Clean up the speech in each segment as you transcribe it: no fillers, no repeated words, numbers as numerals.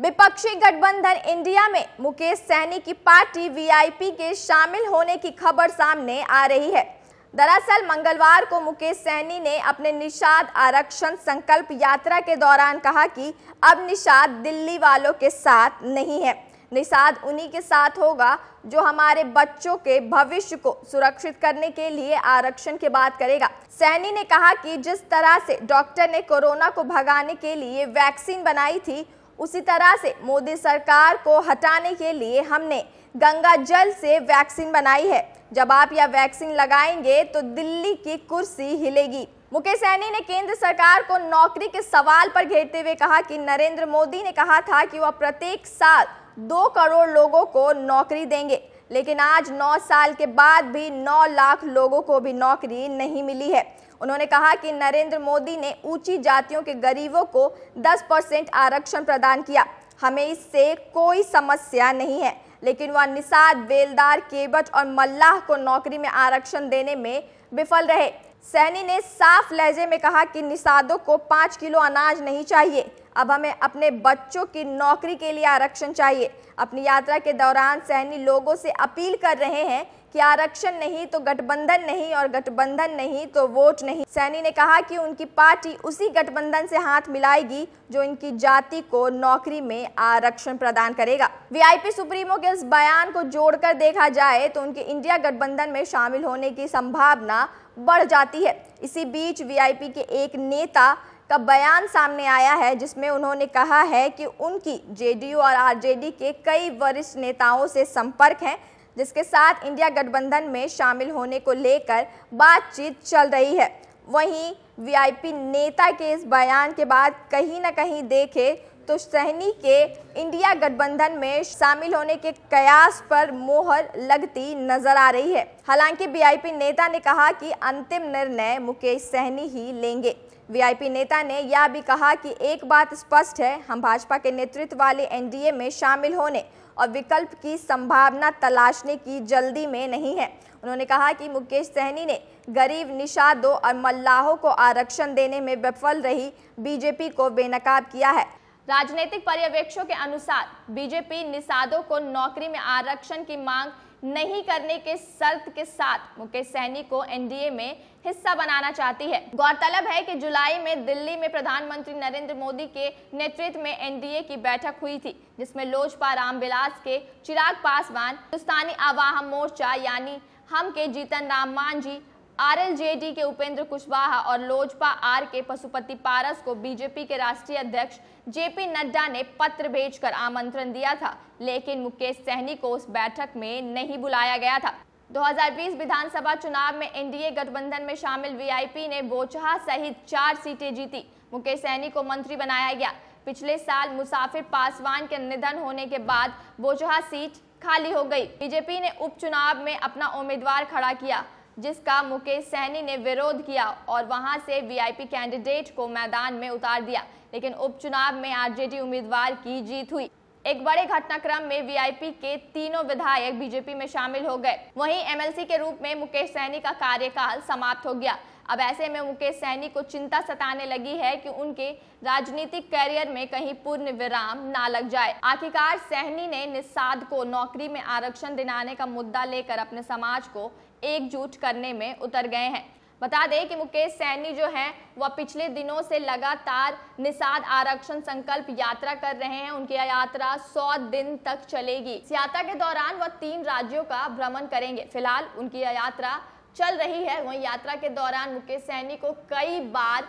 विपक्षी गठबंधन इंडिया में मुकेश सहनी की पार्टी वीआईपी के शामिल होने की खबर सामने आ रही है। दरअसल मंगलवार को मुकेश सहनी ने अपने निषाद आरक्षण संकल्प यात्रा के दौरान कहा कि अब निषाद दिल्ली वालों के साथ नहीं है, निषाद उन्हीं के साथ होगा जो हमारे बच्चों के भविष्य को सुरक्षित करने के लिए आरक्षण की बात करेगा। सहनी ने कहा कि जिस तरह से डॉक्टर ने कोरोना को भगाने के लिए वैक्सीन बनाई थी, उसी तरह से मोदी सरकार को हटाने के लिए हमने गंगा जल से वैक्सीन बनाई है। जब आप यह वैक्सीन लगाएंगे तो दिल्ली की कुर्सी हिलेगी। मुकेश सहनी ने केंद्र सरकार को नौकरी के सवाल पर घेरते हुए कहा कि नरेंद्र मोदी ने कहा था कि वह प्रत्येक साल 2 करोड़ लोगों को नौकरी देंगे, लेकिन आज 9 साल के बाद भी 9 लाख लोगों को भी नौकरी नहीं मिली है। उन्होंने कहा कि नरेंद्र मोदी ने ऊंची जातियों के गरीबों को 10% आरक्षण प्रदान किया, हमें इससे कोई समस्या नहीं है, लेकिन वह निषाद, बेलदार, केवट और मल्लाह को नौकरी में आरक्षण देने में विफल रहे। सहनी ने साफ लहजे में कहा कि निषादों को 5 किलो अनाज नहीं चाहिए, अब हमें अपने बच्चों की नौकरी के लिए आरक्षण चाहिए। अपनी यात्रा के दौरान सहनी लोगों से अपील कर रहे हैं कि आरक्षण नहीं तो गठबंधन नहीं और गठबंधन नहीं तो वोट नहीं। सहनी ने कहा कि उनकी पार्टी उसी गठबंधन से हाथ मिलाएगी जो इनकी जाति को नौकरी में आरक्षण प्रदान करेगा। वीआईपी सुप्रीमो के इस बयान को जोड़कर देखा जाए तो उनके इंडिया गठबंधन में शामिल होने की संभावना बढ़ जाती है। इसी बीच वीआईपी के एक नेता का बयान सामने आया है जिसमें उन्होंने कहा है कि उनकी जेडीयू और आरजेडी के कई वरिष्ठ नेताओं से संपर्क है, जिसके साथ इंडिया गठबंधन में शामिल होने को लेकर बातचीत चल रही है। वहीं वीआईपी नेता के इस बयान के बाद कहीं न कहीं देखें तो सहनी के इंडिया गठबंधन में शामिल होने के कयास पर मोहर लगती नजर आ रही है। हालांकि वीआईपी नेता ने कहा कि अंतिम निर्णय मुकेश सहनी ही लेंगे। वीआईपी नेता ने यह भी कहा कि एक बात स्पष्ट है, हम भाजपा के नेतृत्व वाले एनडीए में शामिल होने और विकल्प की संभावना तलाशने की जल्दी में नहीं है। उन्होंने कहा कि मुकेश सहनी ने गरीब निषादों और मल्लाहों को आरक्षण देने में विफल रही बीजेपी को बेनकाब किया है। राजनीतिक पर्यवेक्षकों के अनुसार बीजेपी निषादों को नौकरी में आरक्षण की मांग नहीं करने के शर्त के साथ मुकेश सहनी को एनडीए में हिस्सा बनाना चाहती है। गौरतलब है कि जुलाई में दिल्ली में प्रधानमंत्री नरेंद्र मोदी के नेतृत्व में एनडीए की बैठक हुई थी, जिसमें लोजपा रामविलास के चिराग पासवान, हिंदुस्तानी आवाम मोर्चा यानी हम के जीतन राम मांझी, आरएलजेडी के उपेंद्र कुशवाहा और लोजपा आर के पशुपति पारस को बीजेपी के राष्ट्रीय अध्यक्ष जेपी नड्डा ने पत्र भेजकर आमंत्रण दिया था, लेकिन मुकेश सहनी को उस बैठक में नहीं बुलाया गया था। 2020 विधानसभा चुनाव में एनडीए गठबंधन में शामिल वीआईपी ने बोचहा सहित 4 सीटें जीती। मुकेश सहनी को मंत्री बनाया गया। पिछले साल मुसाफिर पासवान के निधन होने के बाद बोचहा सीट खाली हो गई। बीजेपी ने उपचुनाव में अपना उम्मीदवार खड़ा किया, जिसका मुकेश सहनी ने विरोध किया और वहां से वीआईपी कैंडिडेट को मैदान में उतार दिया, लेकिन उपचुनाव में आरजेडी उम्मीदवार की जीत हुई। एक बड़े घटनाक्रम में वीआईपी के तीनों विधायक बीजेपी में शामिल हो गए। वहीं एमएलसी के रूप में मुकेश सहनी का कार्यकाल समाप्त हो गया। अब ऐसे में मुकेश सहनी को चिंता सताने लगी है कि उनके राजनीतिक करियर में कहीं पूर्ण विराम ना लग जाए। आखिरकार सहनी ने निषाद को नौकरी में आरक्षण दिलाने का मुद्दा लेकर अपने समाज को एकजुट करने में उतर गए हैं। बता दें कि मुकेश सहनी जो हैं वह पिछले दिनों से लगातार निषाद आरक्षण संकल्प यात्रा कर रहे हैं। उनकी यात्रा 100 दिन तक चलेगी। इस यात्रा के दौरान वह 3 राज्यों का भ्रमण करेंगे। फिलहाल उनकी यात्रा चल रही है। वहीं यात्रा के दौरान मुकेश सहनी को कई बार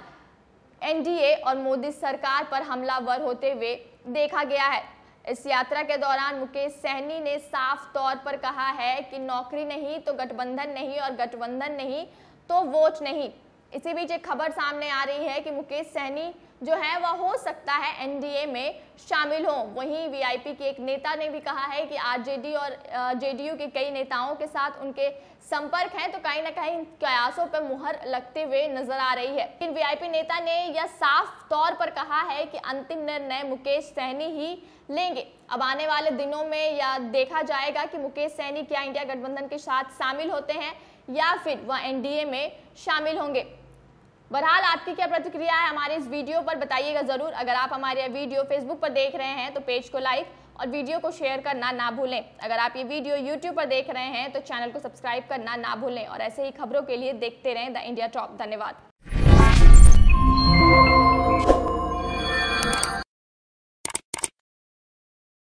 एनडीए और मोदी सरकार पर हमलावर होते हुए देखा गया है। इस यात्रा के दौरान मुकेश सहनी ने साफ तौर पर कहा है कि नौकरी नहीं तो गठबंधन नहीं और गठबंधन नहीं तो वोट नहीं। इसी बीच एक खबर सामने आ रही है कि मुकेश सहनी जो है वह हो सकता है एनडीए में शामिल हो। वहीं वीआईपी के एक नेता ने भी कहा है कि आरजेडी और जेडीयू के कई नेताओं के साथ उनके संपर्क हैं, तो कहीं ना कहीं कयासों पर मुहर लगते हुए नजर आ रही है। लेकिन वीआईपी नेता ने यह साफ तौर पर कहा है कि अंतिम निर्णय मुकेश सहनी ही लेंगे। अब आने वाले दिनों में यह देखा जाएगा कि मुकेश सहनी क्या इंडिया गठबंधन के साथ शामिल होते हैं या फिर वह एनडीए में शामिल होंगे। बहरहाल आपकी क्या प्रतिक्रिया है हमारे इस वीडियो पर बताइएगा जरूर। अगर आप हमारे वीडियो फेसबुक पर देख रहे हैं तो पेज को लाइक और वीडियो को शेयर करना ना भूलें। अगर आप ये वीडियो यूट्यूब पर देख रहे हैं तो चैनल को सब्सक्राइब करना ना भूलें और ऐसे ही खबरों के लिए देखते रहें द इंडिया टॉप। धन्यवाद।